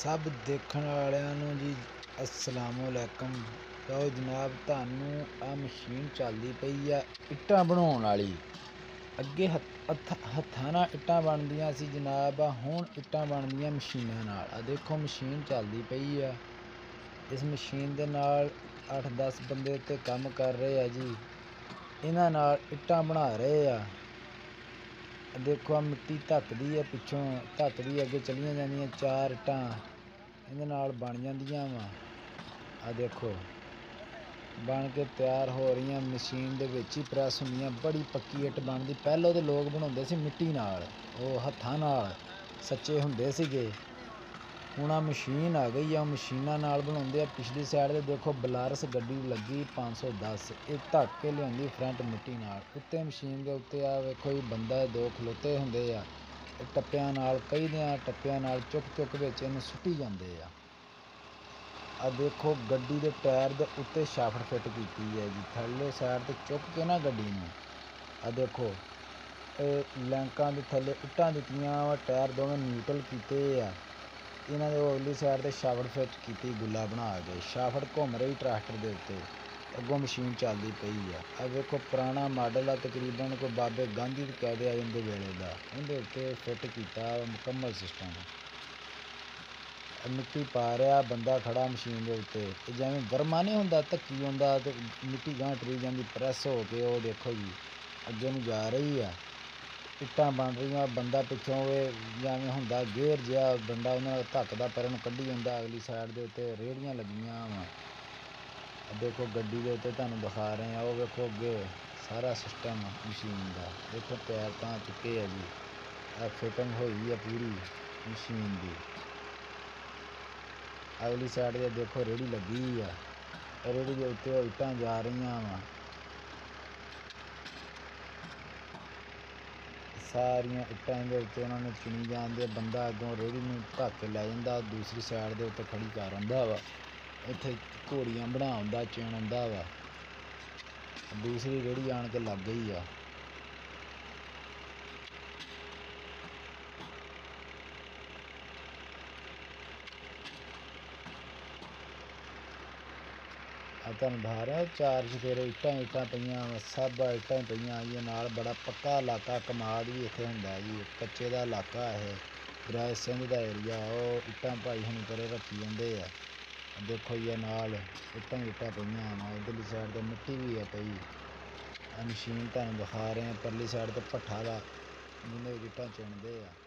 सब देखण वालिਆਂ ਨੂੰ जी अस्सलामुअलैकुम। तो जनाब ਤੁਹਾਨੂੰ आ मशीन ਚੱਲਦੀ ਪਈ ਆ ਇੱਟਾਂ ਬਣਾਉਣ ਵਾਲੀ। ਅੱਗੇ ਹੱਥਾਂ ਨਾਲ ਇੱਟਾਂ ਬਣਦੀਆਂ ਸੀ ਜਨਾਬ, ਹੁਣ ਇੱਟਾਂ ਬਣਦੀਆਂ ਮਸ਼ੀਨਾਂ ਨਾਲ। ਆ ਦੇਖੋ ਮਸ਼ੀਨ ਚੱਲਦੀ ਪਈ ਆ। ਇਸ ਮਸ਼ੀਨ ਦੇ ਨਾਲ 8-10 ਬੰਦੇ ਉੱਤੇ ਕੰਮ ਕਰ ਰਹੇ ਆ ਜੀ। ਇਹਨਾਂ ਨਾਲ ਇੱਟਾਂ ਬਣਾ ਰਹੇ ਆ। देखो आ मिट्टी धकदी है, पिछों धकदी अगे चलिया जांदियां। 4 ਇੱਟਾਂ ਇਹਦੇ ਨਾਲ बन ਜਾਂਦੀਆਂ ਵਾ। आ देखो बन के तैयार हो रही मशीन दे विच ही प्रैस ਹੁੰਦੀਆਂ। बड़ी पक्की ਇੱਟ बनदी। ਪਹਿਲੋਂ तो लोग बनाਉਂਦੇ ਸੀ मिट्टी नाल, ਉਹ ਹੱਥਾਂ ਨਾਲ सच्चे ਹੁੰਦੇ ਸੀਗੇ। ਹੁਣ आ मशीन आ गई आ, मशीनां नाल बनाਉਂਦੇ आ। पिछली साइड ਤੇ देखो बलारस ਗੱਡੀ ਲੱਗੀ 510, ਇਹ ਧੱਕ ਕੇ ਲਿਆਉਂਦੀ फ्रंट मिट्टी नाल। उत्ते मशीन ਦੇ ਉੱਤੇ ਆ ਵੇਖੋ ਜੀ ਬੰਦਾ 2 ਖਲੋਤੇ ਹੁੰਦੇ ਆ। ਇਹ ਟੱਪਿਆਂ ਨਾਲ, ਕਈ ਦਿਆਂ ਟੱਪਿਆਂ ਨਾਲ ਚੁੱਕ ਵਿੱਚ ਇਹਨੂੰ ਸੁੱਟੀ ਜਾਂਦੇ ਆ। ਆ ਦੇਖੋ ਗੱਡੀ ਦੇ ਟਾਇਰ ਦੇ ਉੱਤੇ ਸ਼ਾਫਟ ਫਿੱਟ ਕੀਤੀ ਹੈ ਜੀ, ਥੱਲੇ ਸਾਈਡ ਤੇ ਚੁੱਕ ਕੇ ਨਾ ਗੱਡੀ ਨੂੰ। ਆ ਦੇਖੋ ਇਹ ਲੈਂਕਾਂ ਦੇ ਥੱਲੇ ਇੱਟਾਂ ਦਿੱਤੀਆਂ ਵਾ, ਟਾਇਰ ਦੋਵੇਂ ਨਿਊਟਰਲ ਕੀਤੇ ਆ। ਇਹਨਾਂ ਦੇ ਅਗਲੀ ਸਾਈਡ ਤੇ ਸ਼ਾਫਟ ਫਿੱਟ ਕੀਤੀ ਗੁੱਲਾ ਬਣਾ ਕੇ। ਸ਼ਾਫਟ ਘੁੰਮ ਰਹੀ ਟਰੈਕਟਰ ਦੇ ਉੱਤੇ, ਅੱਗੋਂ ਮਸ਼ੀਨ ਚੱਲਦੀ ਪਈ ਆ। ਆ ਵੇਖੋ ਪੁਰਾਣਾ ਮਾਡਲ ਆ, ਤਕਰੀਬਨ ਕੋਈ ਬਾਬੇ ਗਾਂਧੀ ਦੇ ਕਹਿ ਆ ਜਾਂਦੇ ਵੇਲੇ ਦਾ। ਉਹਦੇ ਉੱਤੇ ਫਿੱਟ ਕੀਤਾ ਮੁਕੰਮਲ ਸਿਸਟਮ। ਮਿੱਟੀ ਪਾ ਰਿਹਾ ਬੰਦਾ ਖੜਾ ਮਸ਼ੀਨ ਦੇ ਉੱਤੇ। ਤੇ ਜਿਵੇਂ ਵਰਮਾ ਨਹੀਂ ਹੁੰਦਾ ਧੱਕੀ ਹੁੰਦਾ ਤੇ ਮਿੱਟੀ ਗਾਂਹ ਟਰੀ ਜਾਂਦੀ ਪ੍ਰੈਸ ਹੋ ਕੇ। ਉਹ ਦੇਖੋ ਜੀ ਅੱਗੇ ਨੂੰ ਜਾ ਰਹੀ ਆ, ਇੱਟਾਂ ਬਣ ਰਹੀਆਂ। ਬੰਦਾ ਪਿੱਛੋਂ ਜਿਵੇਂ ਹੁੰਦਾ ਗੇਅਰ ਜਿਹਾ ਬੰਦਾ ਉਹਨਾਂ ਨਾਲ ਧੱਕਦਾ ਪਰ ਉਹਨੂੰ ਕੱਢੀ ਜਾਂਦਾ। ਅਗਲੀ ਸਾਈਡ ਦੇ ਉੱਤੇ ਰੇਹੜੀਆਂ ਲੱਗੀਆਂ ਵਾ। ਦੇਖੋ ਗੱਡੀ ਦੇ ਉੱਤੇ ਤੁਹਾਨੂੰ ਦਿਖਾ ਰਹੇ ਆ। ਉਹ ਵੇਖੋ ਅੱਗੇ ਸਾਰਾ ਸਿਸਟਮ ਮਸ਼ੀਨ ਦਾ। ਦੇਖੋ ਟਾਇਰ ਤਾਂ ਚੁੱਕੇ ਆ ਜੀ। ਆ ਫਿਟਿੰਗ ਹੋਈ ਆ ਪੂਰੀ ਮਸ਼ੀਨ ਦੀ। ਅਗਲੀ ਸਾਈਡ 'ਤੇ ਦੇਖੋ ਰੇਹੜੀ ਲੱਗੀ ਆ। ਰੇਹੜੀ ਦੇ ਉੱਤੇ ਇੱਟਾਂ ਜਾ ਰਹੀਆਂ ਵਾ। ਸਾਰੀਆਂ ਇੱਟਾਂ ਦੇ ਉੱਤੇ ਉਹਨਾਂ ਨੂੰ ਚੁਣੀ ਜਾਂਦੇ। ਬੰਦਾ ਅੱਗੋਂ ਰੇਹੜੀ ਨੂੰ ਧੱਕ ਕੇ ਲੈ ਜਾਂਦਾ, ਦੂਸਰੀ ਸਾਈਡ ਦੇ ਉੱਤੇ ਖੜੀ ਕਰ ਆਉਂਦਾ ਵਾ। ਇੱਥੇ ਘੋੜੀਆਂ ਬਣਾਉਂਦਾ, ਚਿਣ ਆਉਂਦਾ ਵਾ। ਦੂਸਰੀ ਰੇਹੜੀ ਆਣ ਕੇ ਲੱਗ ਗਈ ਆ। ਤੁਹਾਨੂੰ ਦਿਖਾ ਰਿਹਾ 4 ਚੁਫੇਰੇ ਇੱਟਾਂ ਪਈਆਂ ਵਾ। ਸਭ ਇੱਟਾਂ ਪਈਆਂ ਆਈਆਂ ਨਾਲ। ਬੜਾ ਪੱਕਾ ਇਲਾਕਾ ਕਮਾਦ ਵੀ ਇੱਥੇ ਹੁੰਦਾ ਜੀ। ਕੱਚੇ ਦਾ ਇਲਾਕਾ ਇਹ ਗਰਾਜ ਸਿੰਘ ਦਾ ਏਰੀਆ। ਉਹ ਇੱਟਾਂ ਭਾਈ ਹੁਣ ਪਰੇ ਰੱਖੀ ਜਾਂਦੇ ਆ। ਦੇਖੋ ਜੀ ਨਾਲ ਇੱਟਾਂ ਪਈਆਂ ਵਾ। ਇੱਧਰਲੀ ਸਾਈਡ 'ਤੇ ਮਿੱਟੀ ਵੀ ਆ ਪਈ। ਆ ਮਸ਼ੀਨ ਤੁਹਾਨੂੰ ਦਿਖਾ ਰਹੇ ਆ। ਪਰਲੀ ਸਾਈਡ 'ਤੇ ਭੱਠਾ ਵਾ ਜਿਹਦੇ ਵਿੱਚ ਇੱਟਾਂ ਚਿਣਦੇ ਆ।